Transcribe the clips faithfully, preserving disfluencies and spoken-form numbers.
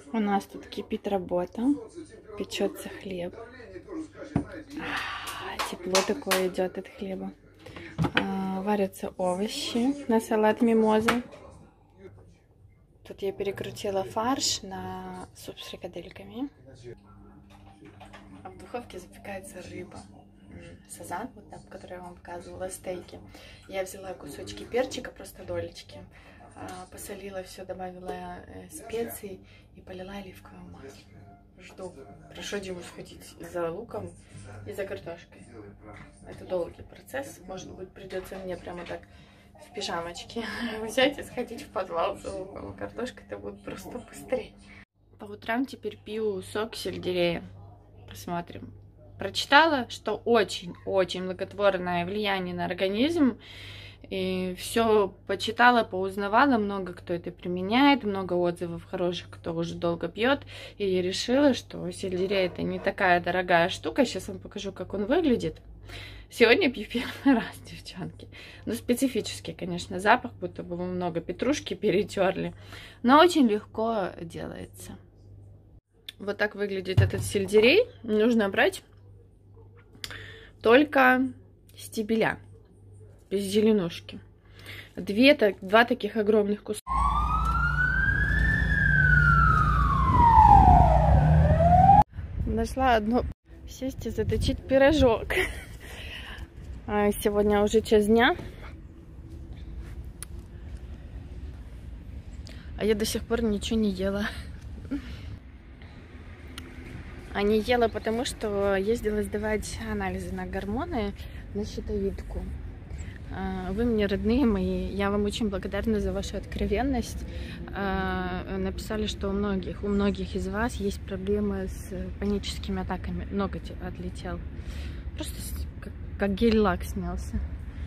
У нас тут кипит работа, печется хлеб. А, тепло такое идет от хлеба. А, варятся овощи на салат мимоза. Тут я перекрутила фарш на суп с фрикадельками. А в духовке запекается рыба. Сазан, вот там, который я вам показывала, стейки. Я взяла кусочки перчика, просто долечки. Посолила все, добавила специи и полила оливковым маслом. Жду. Прошу Диму сходить за луком и за картошкой. Это долгий процесс. Может быть, придется мне прямо так в пижамочке взять и сходить в подвал за луком. Картошка-то будет просто быстрее. По утрам теперь пью сок сельдерея. Посмотрим. Прочитала, что очень-очень благотворное влияние на организм. И все почитала, поузнавала, много кто это применяет, много отзывов хороших, кто уже долго пьет. И я решила, что сельдерей это не такая дорогая штука. Сейчас вам покажу, как он выглядит. Сегодня пью первый раз, девчонки. Ну, специфический, конечно, запах, будто бы мы много петрушки перетерли. Но очень легко делается. Вот так выглядит этот сельдерей. Нужно брать только стебеля, без зеленушки. Две, так, два таких огромных куска. Нашла одно сесть и заточить пирожок. Сегодня уже час дня. А я до сих пор ничего не ела. А не ела, потому что ездила сдавать анализы на гормоны, на щитовидку. Вы мне родные мои, я вам очень благодарна за вашу откровенность. Написали, что у многих, у многих из вас есть проблемы с паническими атаками. Ноготь отлетел. Просто как, как гель-лак снялся.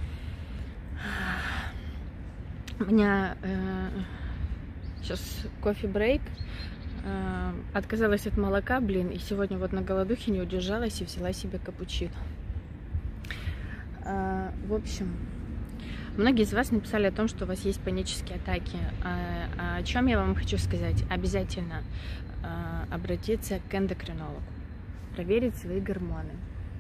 У меня э, сейчас кофе-брейк. Э, отказалась от молока, блин, и сегодня вот на голодухе не удержалась и взяла себе капучино. Э, в общем, многие из вас написали о том, что у вас есть панические атаки. Э, о чем я вам хочу сказать? Обязательно э, обратиться к эндокринологу, проверить свои гормоны.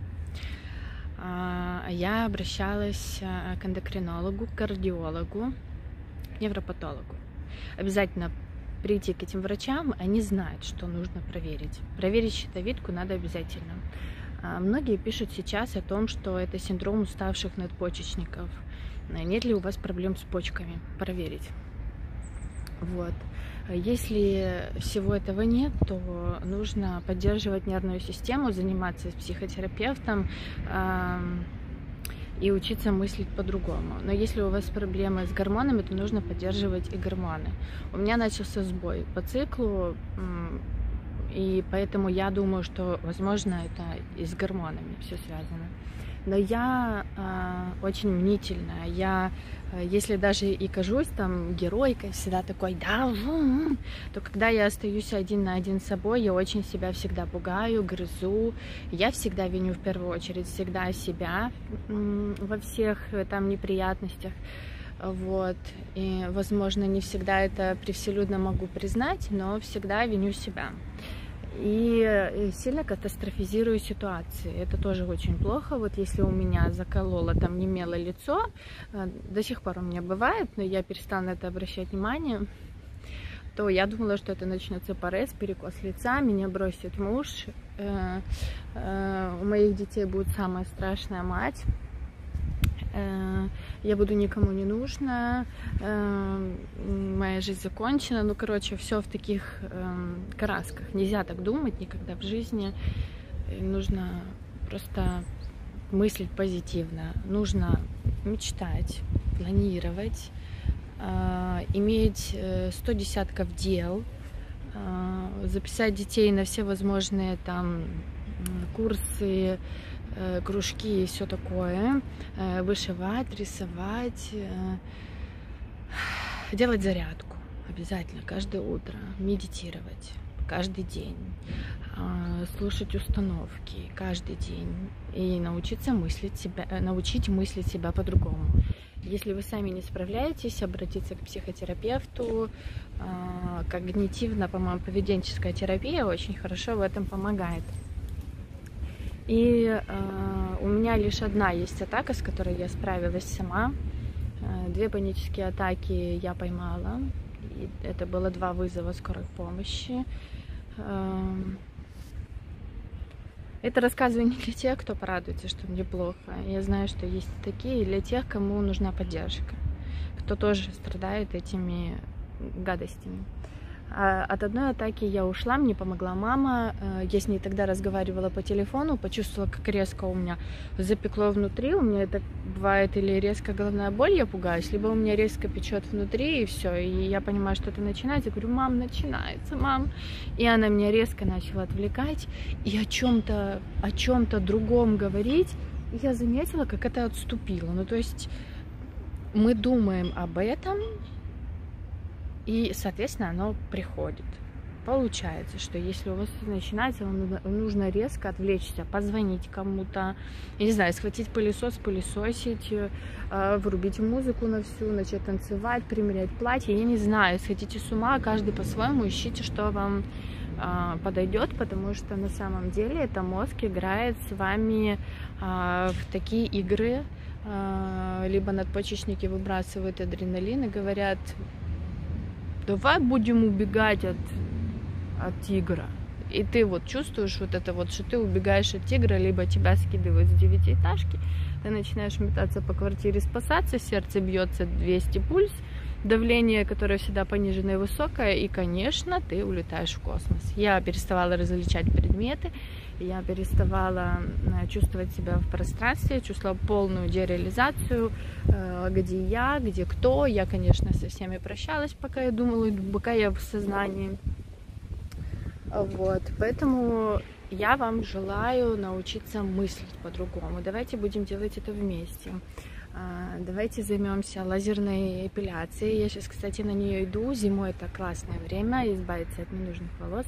Э, я обращалась к эндокринологу, к кардиологу, к невропатологу. Обязательно прийти к этим врачам, они знают, что нужно проверить. Проверить щитовидку надо обязательно. Многие пишут сейчас о том, что это синдром уставших надпочечников. Нет ли у вас проблем с почками? Проверить. Вот. Если всего этого нет, то нужно поддерживать нервную систему, заниматься с психотерапевтом и учиться мыслить по-другому. Но если у вас проблемы с гормонами, то нужно поддерживать и гормоны. У меня начался сбой по циклу, и поэтому я думаю, что, возможно, это и с гормонами все связано. Но я э, очень мнительная. Я, э, если даже и кажусь там геройкой, всегда такой, да, то когда я остаюсь один на один с собой, я очень себя всегда пугаю, грызу. Я всегда виню в первую очередь всегда себя э, во всех э, там неприятностях. Вот. И, возможно, не всегда это превселюдно могу признать, но всегда виню себя. И сильно катастрофизирую ситуации. Это тоже очень плохо. Вот если у меня закололо, там немело лицо, до сих пор у меня бывает, но я перестала на это обращать внимание, то я думала, что это начнется порез, перекос лица, меня бросит муж, у моих детей будет самая страшная мать. Я буду никому не нужна, моя жизнь закончена. Ну, короче, все в таких красках. Нельзя так думать никогда в жизни. Нужно просто мыслить позитивно. Нужно мечтать, планировать, иметь сто десятков дел, записать детей на все возможные там курсы, кружки и все такое, вышивать, рисовать, делать зарядку обязательно каждое утро, медитировать каждый день, слушать установки каждый день и научиться мыслить себя, научить мыслить себя по-другому. Если вы сами не справляетесь, обратиться к психотерапевту. Когнитивно, по-моему, поведенческая терапия очень хорошо в этом помогает. И э, у меня лишь одна есть атака, с которой я справилась сама. Э, две панические атаки я поймала. И это было два вызова скорой помощи. Э, это рассказываю не для тех, кто порадуется, что мне плохо. Я знаю, что есть такие, и для тех, кому нужна поддержка, кто тоже страдает этими гадостями. От одной атаки я ушла, мне помогла мама. Я с ней тогда разговаривала по телефону, почувствовала, как резко у меня запекло внутри. У меня это бывает или резко головная боль, я пугаюсь, либо у меня резко печет внутри, и все. И я понимаю, что это начинается. Я говорю: мам, начинается, мам. И она меня резко начала отвлекать и о чем-то, о чем-то другом говорить. И я заметила, как это отступило. Ну, то есть мы думаем об этом, и, соответственно, оно приходит. Получается, что если у вас начинается, вам нужно резко отвлечься, позвонить кому-то, я не знаю, схватить пылесос, пылесосить, врубить музыку на всю, начать танцевать, примерять платье, я не знаю, сходите с ума, каждый по-своему, ищите, что вам подойдет, потому что на самом деле это мозг играет с вами в такие игры, либо надпочечники выбрасывают адреналин и говорят: давай будем убегать от, от тигра. И ты вот чувствуешь вот это вот, что ты убегаешь от тигра, либо тебя скидывают с девятиэтажки, ты начинаешь метаться по квартире, спасаться, сердце бьется двести пульс, давление, которое всегда пониженное, высокое, и, конечно, ты улетаешь в космос. Я переставала различать предметы, я переставала чувствовать себя в пространстве, чувствовала полную дереализацию, где я, где кто. Я, конечно, со всеми прощалась, пока я думала, пока я в сознании. Вот, поэтому я вам желаю научиться мыслить по-другому. Давайте будем делать это вместе. Давайте займемся лазерной эпиляцией. Я сейчас, кстати, на нее иду. Зимой это классное время избавиться от ненужных волос.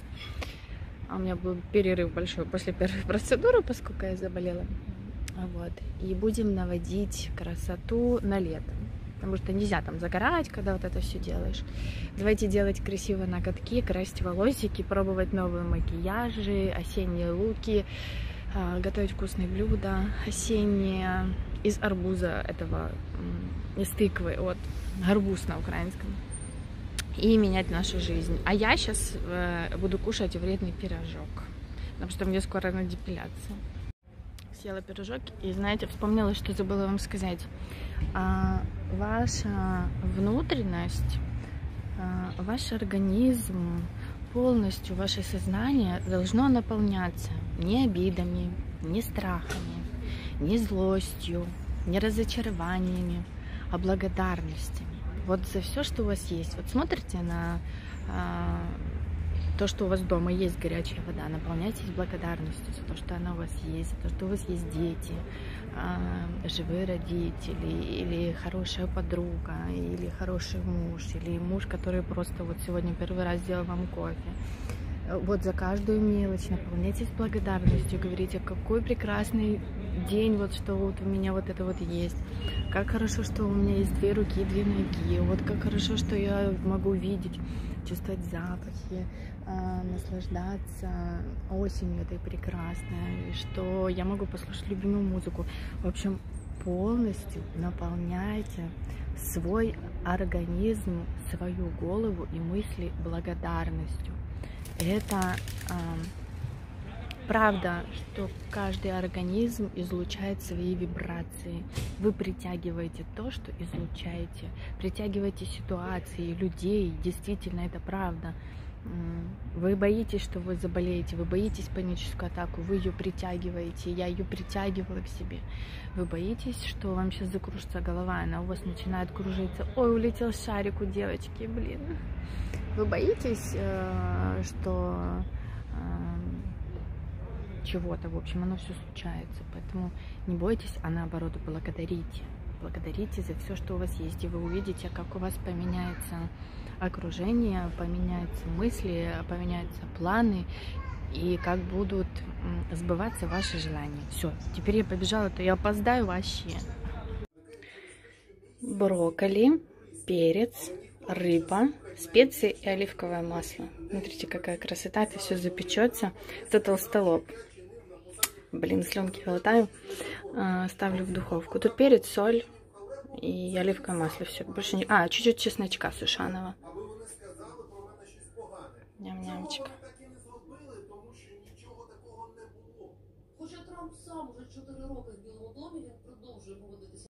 У меня был перерыв большой после первой процедуры, поскольку я заболела. Вот. И будем наводить красоту на лето. Потому что нельзя там загорать, когда вот это все делаешь. Давайте делать красивые ноготки, красить волосики, пробовать новые макияжи, осенние луки, готовить вкусные блюда осенние из арбуза этого, из тыквы, вот, арбуз на украинском. И менять нашу жизнь. А я сейчас э, буду кушать вредный пирожок, потому что мне скоро на депиляцию. Съела пирожок и, знаете, вспомнила, что забыла вам сказать. А, ваша внутренность, а, ваш организм, полностью ваше сознание должно наполняться не обидами, не страхами, не злостью, не разочарованиями, а благодарностями. Вот за все, что у вас есть. Вот смотрите на а, то, что у вас дома есть горячая вода, наполняйтесь благодарностью за то, что она у вас есть, за то, что у вас есть дети, а, живые родители, или хорошая подруга, или хороший муж, или муж, который просто вот сегодня первый раз сделал вам кофе. Вот за каждую мелочь наполняйтесь благодарностью, говорите: какой прекрасный день, вот что вот у меня вот это вот есть, как хорошо, что у меня есть две руки, две ноги, вот как хорошо, что я могу видеть, чувствовать запахи, э, наслаждаться осенью этой прекрасной, и что я могу послушать любимую музыку. В общем, полностью наполняйте свой организм, свою голову и мысли благодарностью. Это э, правда, что каждый организм излучает свои вибрации. Вы притягиваете то, что излучаете. Притягиваете ситуации, людей. Действительно, это правда. Вы боитесь, что вы заболеете. Вы боитесь паническую атаку. Вы ее притягиваете. Я ее притягиваю к себе. Вы боитесь, что вам сейчас закружится голова. Она у вас начинает кружиться. Ой, улетел шарик у девочки, блин. Вы боитесь, что чего-то, в общем, оно все случается. Поэтому не бойтесь, а наоборот благодарите. Благодарите за все, что у вас есть. И вы увидите, как у вас поменяется окружение, поменяются мысли, поменяются планы, и как будут сбываться ваши желания. Все, теперь я побежала, то я опоздаю вообще. брокколи, перец, рыба, специи и оливковое масло. Смотрите, какая красота, это все запечется. Это толстолоб. Блин, слюнки глотаю. Ставлю в духовку. Тут перец, соль и оливковое масло. Все, больше не... А, чуть-чуть чесночка сушеного. Ням-нямчик. Хоча Трамп сам уже чотири роки в Білому домі, він продовжує поводитися